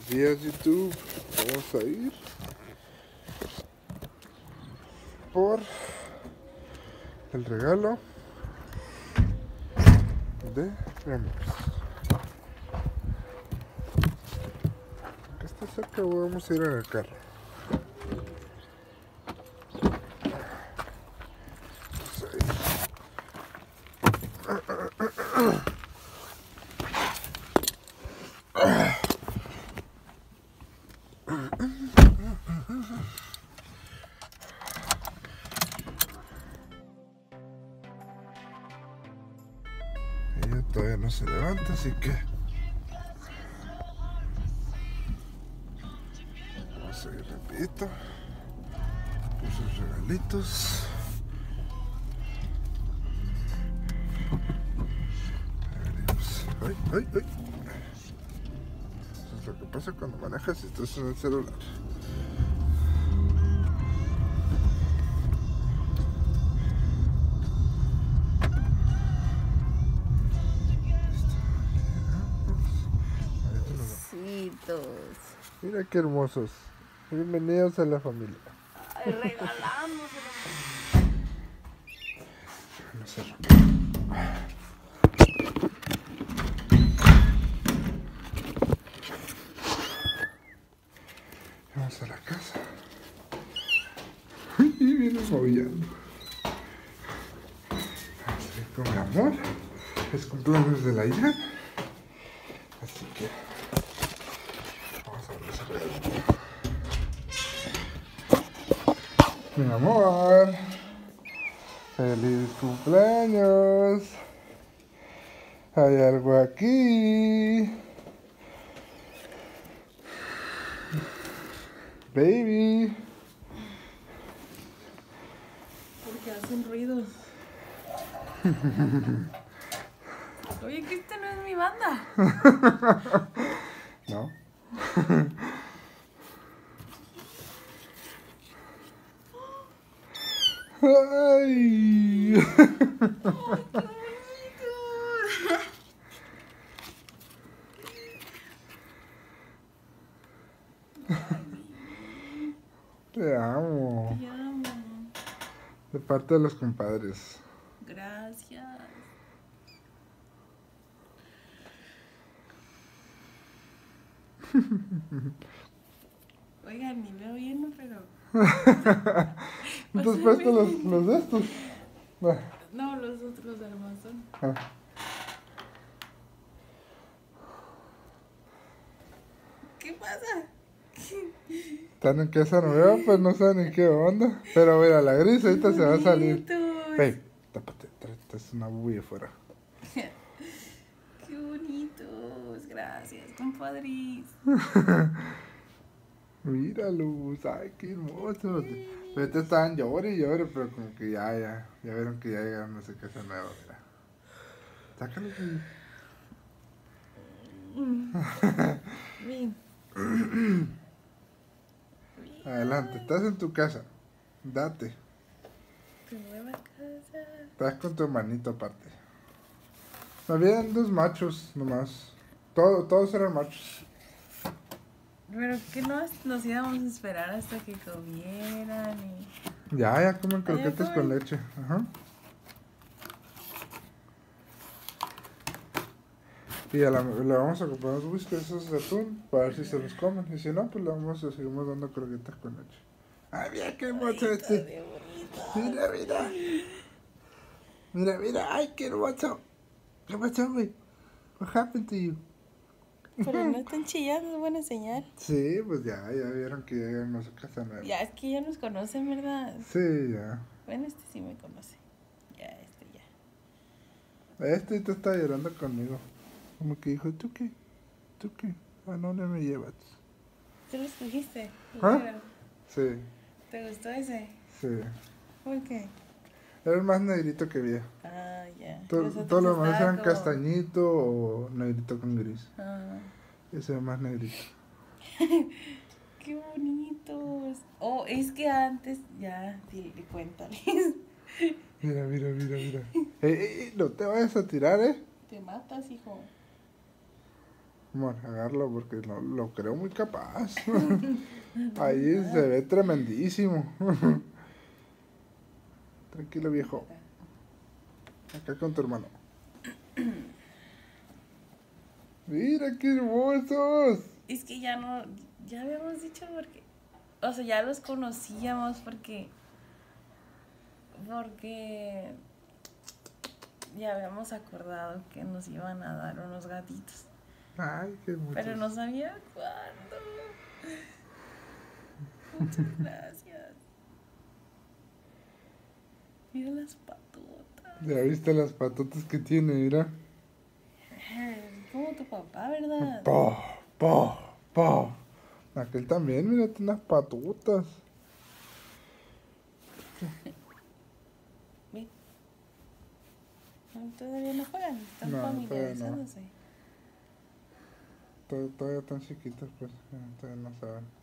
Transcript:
Buenos días, YouTube. Vamos a ir por el regalo de mi amor. Acá está cerca, vamos a ir en el carro. Ella todavía no se levanta, así que vamos a ir rapidito por sus regalitos. Ay, ay, ay. Eso es lo que pasa cuando manejas y estás en el celular. Besitos. Mira qué hermosos. Bienvenidos a la familia. Ay, regalándoselo. No sé. Vamos a la casa. Y viene moviendo. Vamos a ir con mi amor. Es cumpleaños de la hija. Así que vamos a ver ese regalo. Mi amor. ¡Feliz cumpleaños! Hay algo aquí. Baby. Porque hacen ruidos. Oye, que esta no es mi banda. ¿No? ¡Ay! ¡Ay, qué bonito! Te amo. Te amo. De parte de los compadres. Gracias. Oigan, ni veo bien, pero... ¿No te has puesto los de estos? Ah. No, los otros de Amazon. Ah. ¿Qué pasa? Están en casa nueva, pues no saben ni qué onda. Pero mira, la gris ahorita se va a salir. Hey, tápate, es una bulla afuera. Qué bonitos. Gracias, compadris. Mira, Luz, ay, qué hermoso. Ahorita estaban llore y llore, pero como que ya vieron que ya llegaron a esa casa nueva, mira. Sácalo, Bien. Adelante, estás en tu casa. Date. Tu nueva casa. Estás con tu hermanito aparte. Habían dos machos nomás. Todos eran machos. Pero que nos íbamos a esperar hasta que comieran y... Ya comen croquetas comen. con leche. Ajá. Y le vamos a comprar unos whisky esos de atún para ver si se los comen. Y si no, pues le vamos a seguir dando croquetas con leche. Ay, mira qué hermoso este. Mira, mira. Mira, mira. Ay, qué hermoso. ¿Qué pasó, güey? What happened to you? Pero no están chillando, es buena señal. Sí, pues ya vieron que ya llegaron a su casa nueva. Ya, es que ya nos conocen, ¿verdad? Sí, ya. Bueno, este sí me conoce. Ya, este ya. Este te está llorando conmigo. Como que dijo, ¿tú qué? ¿Tú qué? ¿A dónde me llevas? ¿Tú lo escogiste? ¿Ah? Claro. Sí, ¿Te gustó ese? sí. ¿Por qué? Era el más negrito que había. Ah, ya. Todo lo demás eran como... castañito o negrito con gris. Ah. Ese era más negrito. ¡Qué bonitos! Oh, es que antes... Ya, dile, cuéntales. Mira, mira, mira, mira. No te vayas a tirar, ¿eh? Te matas, hijo. manejarlo porque lo creo muy capaz. Ahí se ve tremendísimo. Tranquilo, viejo. Acá con tu hermano. Mira qué hermosos. Es que ya no, ya habíamos dicho porque, o sea, ya los conocíamos porque ya habíamos acordado que nos iban a dar unos gatitos. Ay, qué muchos. Pero no sabía cuándo. Muchas gracias. Mira las patotas. Ya viste las patotas que tiene, mira. Como tu papá, ¿verdad? Po. Aquel también, mira, tiene unas patotas. Ve. No, todavía no juegan, están No, familiarizándose. Todavía están chiquitos, pues, todavía no saben.